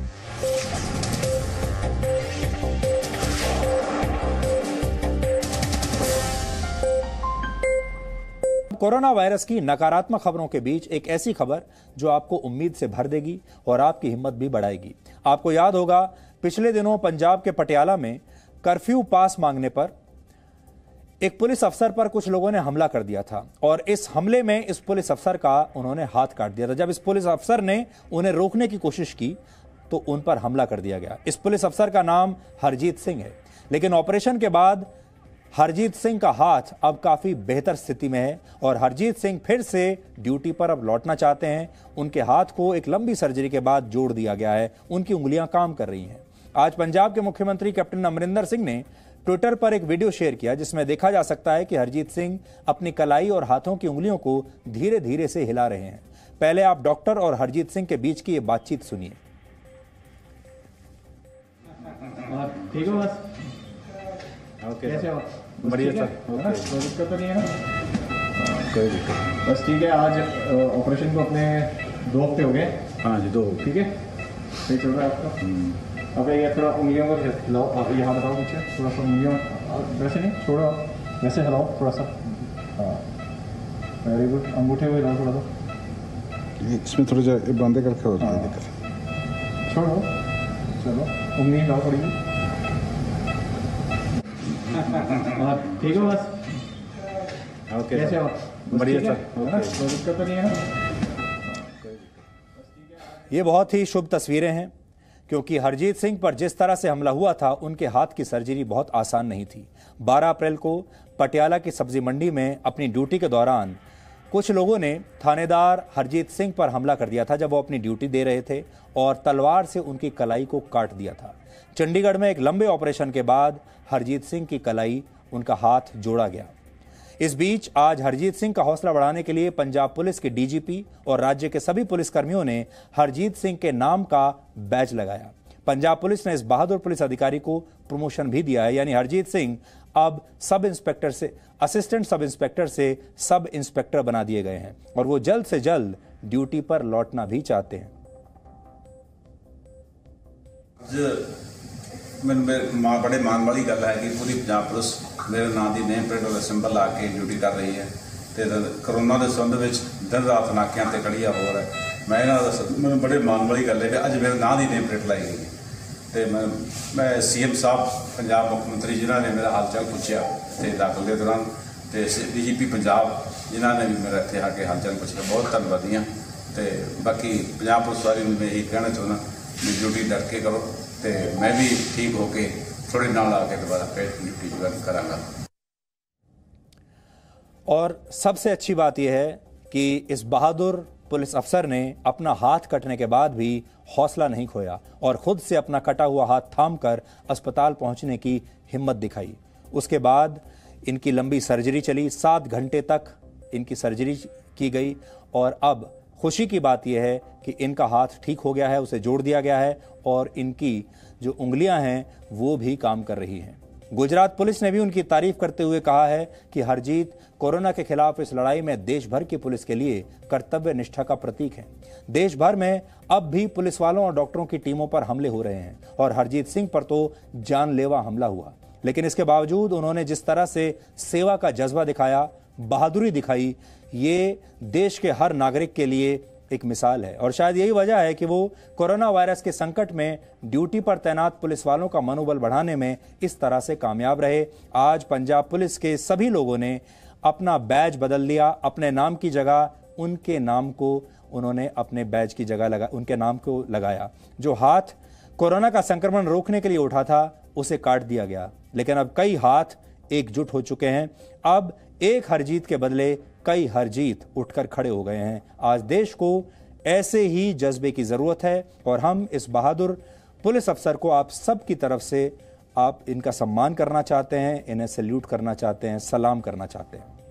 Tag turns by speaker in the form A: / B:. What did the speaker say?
A: Corona virus की नकारात्मक खबरों के बीच एक ऐसी खबर जो आपको उम्मीद से भर देगी और आपकी हिम्मत भी बढ़ाएगी। आपको याद होगा, पिछले दिनों पंजाब के पटियाला में कर्फ्यू पास मांगने पर एक पुलिस अफसर पर कुछ लोगों ने हमला कर दिया था और इस हमले में इस पुलिस अफसर का उन्होंने हाथ काट दिया था। जब इस पुलिस अफसर ने उन्हें रोकने की कोशिश की तो उन पर हमला कर दिया गया। इस पुलिस अफसर का नाम हरजीत सिंह है, लेकिन ऑपरेशन के बाद हरजीत सिंह का हाथ अब काफी बेहतर स्थिति में है और हरजीत सिंह फिर से ड्यूटी पर अब लौटना चाहते हैं। उनके हाथ को एक लंबी सर्जरी के बाद जोड़ दिया गया है, उनकी उंगलियां काम कर रही हैं। आज पंजाब के मुख्यमंत्री कैप्टन अमरिंदर सिंह ने ट्विटर पर एक वीडियो शेयर किया जिसमें देखा जा सकता है कि हरजीत सिंह अपनी कलाई और हाथों की उंगलियों को धीरे धीरे से हिला रहे हैं। पहले आप डॉक्टर और हरजीत सिंह के बीच की ये बातचीत सुनिए।
B: ठीक हो बस?
A: ओके,
B: कैसे हो?
A: बढ़िया सर।
B: कोई दिक्कत तो नहीं है ना?
A: कोई दिक्कत नहीं।
B: बस ठीक है। आज ऑपरेशन को अपने 2 हफ्ते हो गए।
A: हाँ जी, 2
B: ठीक है, सही चल रहा है आपका। अब ये थोड़ा उंगलियों को हिलाओ, आप यहाँ बताओ पीछे थोड़ा सा उंगलियों, वैसे नहीं छोड़ो, वैसे हिलाओ थोड़ा सा। हाँ, वेरी गुड। अंगूठे को हिलाओ थोड़ा सा,
C: इसमें थोड़ा सा बांधे करके हो रहा है।
B: छोड़ो, चलो उंगली हिलाओ थोड़ी। ठीक हो बस?
A: ओके,
B: कैसे हो?
A: बढ़िया सर।
B: कोई दिक्कत तो नहीं है ना?
A: ये बहुत ही शुभ तस्वीरें हैं क्योंकि हरजीत सिंह पर जिस तरह से हमला हुआ था, उनके हाथ की सर्जरी बहुत आसान नहीं थी। 12 अप्रैल को पटियाला की सब्जी मंडी में अपनी ड्यूटी के दौरान कुछ लोगों ने थानेदार हरजीत सिंह पर हमला कर दिया था जब वो अपनी ड्यूटी दे रहे थे और तलवार से उनकी कलाई को काट दिया था। चंडीगढ़ में एक लंबे ऑपरेशन के बाद हरजीत सिंह की कलाई, उनका हाथ जोड़ा गया। इस बीच आज हरजीत सिंह का हौसला बढ़ाने के लिए पंजाब पुलिस के डीजीपी और राज्य के सभी पुलिसकर्मियों ने हरजीत सिंह के नाम का बैज लगाया। पंजाब पुलिस ने इस बहादुर पुलिस अधिकारी को प्रमोशन भी दिया है, यानी हरजीत सिंह अब सब इंस्पेक्टर से असिस्टेंट सब इंस्पेक्टर से सब इंस्पेक्टर बना दिए गए हैं और वो जल्द से जल्द ड्यूटी पर लौटना भी चाहते हैं।
D: मैं बड़े मान वाली गल है कि पूरी पंजाब पुलिस मेरे नाम की नेम प्लेट और सिंबल ला के ड्यूटी कर रही है तो कोरोना के संबंध में दिन रात नाकियां ते कड़ी हो रहा है। मैं बड़े मान वाली गल है कि अज मेरे नाम की नेम प्लेट लाई गई तो मैं CM साहब पंजाब मुख्यमंत्री जिन्होंने मेरा हाल चाल पूछा तो दाखिल के दौरान तो DGP पंजाब जिन्होंने भी मेरा इतने आके हाल चाल पूछा, बहुत धन्यवादी हाँ। तो बाकी पंजाब पुलिस वाली मैं यही कहना चाहना भी ड्यूटी डट के करो तो मैं भी ठीक होके थोड़े नाल आके दोबारा फिर ड्यूटी ज्वाइन करांगा।
A: और सबसे अच्छी बात यह है कि इस बहादुर पुलिस अफसर ने अपना हाथ कटने के बाद भी हौसला नहीं खोया और खुद से अपना कटा हुआ हाथ थामकर अस्पताल पहुंचने की हिम्मत दिखाई। उसके बाद इनकी लंबी सर्जरी चली, 7 घंटे तक इनकी सर्जरी की गई और अब खुशी की बात यह है कि इनका हाथ ठीक हो गया है, उसे जोड़ दिया गया है और इनकी जो उंगलियां हैं वो भी काम कर रही हैं। गुजरात पुलिस ने भी उनकी तारीफ करते हुए कहा है कि हरजीत कोरोना के खिलाफ इस लड़ाई में देश भर की पुलिस के लिए कर्तव्य निष्ठा का प्रतीक है। देश भर में अब भी पुलिस वालों और डॉक्टरों की टीमों पर हमले हो रहे हैं और हरजीत सिंह पर तो जानलेवा हमला हुआ, लेकिन इसके बावजूद उन्होंने जिस तरह से सेवा का जज्बा दिखाया, बहादुरी दिखाई, ये देश के हर नागरिक के लिए एक मिसाल है और शायद यही वजह है कि वो कोरोना वायरस के संकट में ड्यूटी पर तैनात पुलिस वालों का मनोबल बढ़ाने में इस तरह से कामयाब रहे। आज पंजाब पुलिस के सभी लोगों ने अपना बैज बदल लिया, अपने नाम की जगह उनके नाम को उन्होंने अपने बैज की जगह उनके नाम को लगाया। जो हाथ कोरोना का संक्रमण रोकने के लिए उठा था उसे काट दिया गया, लेकिन अब कई हाथ एकजुट हो चुके हैं। अब एक हरजीत के बदले कई हरजीत उठकर खड़े हो गए हैं। आज देश को ऐसे ही जज्बे की जरूरत है और हम इस बहादुर पुलिस अफसर को आप सब की तरफ से आप इनका सम्मान करना चाहते हैं, इन्हें सैल्यूट करना चाहते हैं, सलाम करना चाहते हैं।